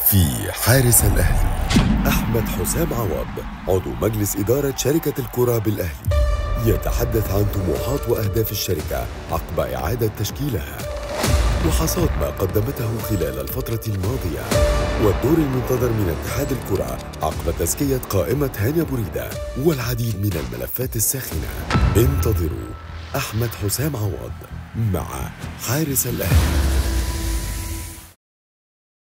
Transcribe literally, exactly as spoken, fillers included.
في حارس الأهلي أحمد حسام عوض، عضو مجلس إدارة شركة الكرة بالأهلي، يتحدث عن طموحات وأهداف الشركة عقب إعادة تشكيلها، وحصاد ما قدمته خلال الفترة الماضية، والدور المنتظر من اتحاد الكرة عقب تزكية قائمة هاني بوريدة، والعديد من الملفات الساخنة. انتظروا أحمد حسام عوض مع حارس الأهلي.